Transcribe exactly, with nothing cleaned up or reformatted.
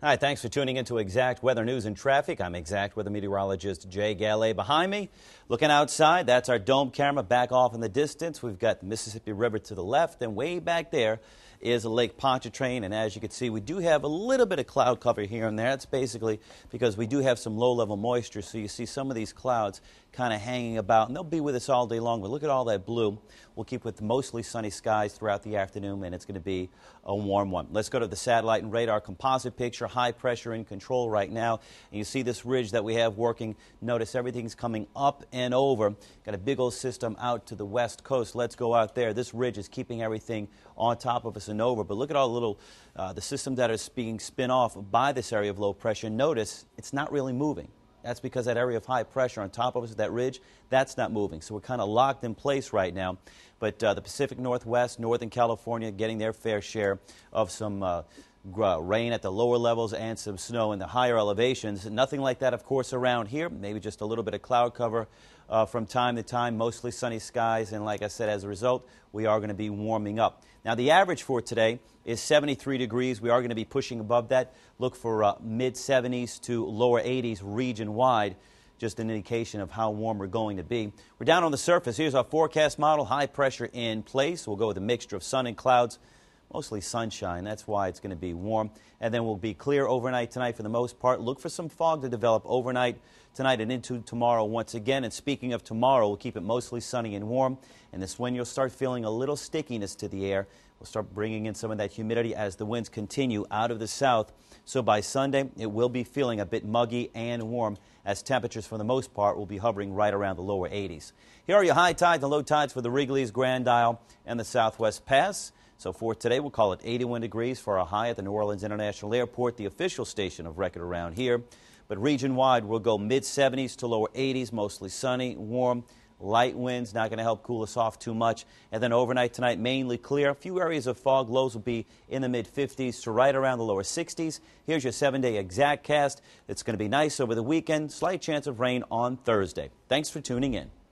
Hi, thanks for tuning into Exact Weather News and Traffic. I'm Exact Weather Meteorologist Jay Gallet. Behind me, looking outside, that's our dome camera back off in the distance. We've got the Mississippi River to the left, and way back there is Lake Pontchartrain. And as you can see, we do have a little bit of cloud cover here and there. It's basically because we do have some low-level moisture, so you see some of these clouds kind of hanging about, and they'll be with us all day long. But look at all that blue. We'll keep with mostly sunny skies throughout the afternoon, and it's going to be a warm one. Let's go to the satellite and radar composite picture. High pressure in control right now, and you see this ridge that we have working. Notice everything's coming up and over. Got a big old system out to the west coast. Let's go out there. This ridge is keeping everything on top of us and over, but look at all the little uh, the system that is being spin off by this area of low pressure. Notice it's not really moving. That's because that area of high pressure on top of us, that ridge, that's not moving. So we're kind of locked in place right now. But uh, the Pacific Northwest, Northern California getting their fair share of some uh, rain at the lower levels and some snow in the higher elevations. Nothing like that, of course, around here. Maybe just a little bit of cloud cover uh, from time to time, mostly sunny skies. And like I said, as a result, we are going to be warming up. Now, the average for today is seventy-three degrees. We are going to be pushing above that. Look for uh, mid seventies to lower eighties region-wide. Just an indication of how warm we're going to be. We're down on the surface. Here's our forecast model. High pressure in place. We'll go with a mixture of sun and clouds. Mostly sunshine. That's why it's going to be warm. And then we'll be clear overnight tonight for the most part. Look for some fog to develop overnight tonight and into tomorrow once again. And speaking of tomorrow, we'll keep it mostly sunny and warm. And this when you'll start feeling a little stickiness to the air. We'll start bringing in some of that humidity as the winds continue out of the south. So by Sunday, it will be feeling a bit muggy and warm as temperatures for the most part will be hovering right around the lower eighties. Here are your high tides and low tides for the Wrigley's, Grand Isle, and the Southwest Pass. So for today, we'll call it eighty-one degrees for a high at the New Orleans International Airport, the official station of record around here. But region-wide, we'll go mid seventies to lower eighties, mostly sunny, warm. Light winds, not going to help cool us off too much. And then overnight tonight, mainly clear. A few areas of fog. Lows will be in the mid fifties to right around the lower sixties. Here's your seven-day exact cast. It's going to be nice over the weekend. Slight chance of rain on Thursday. Thanks for tuning in.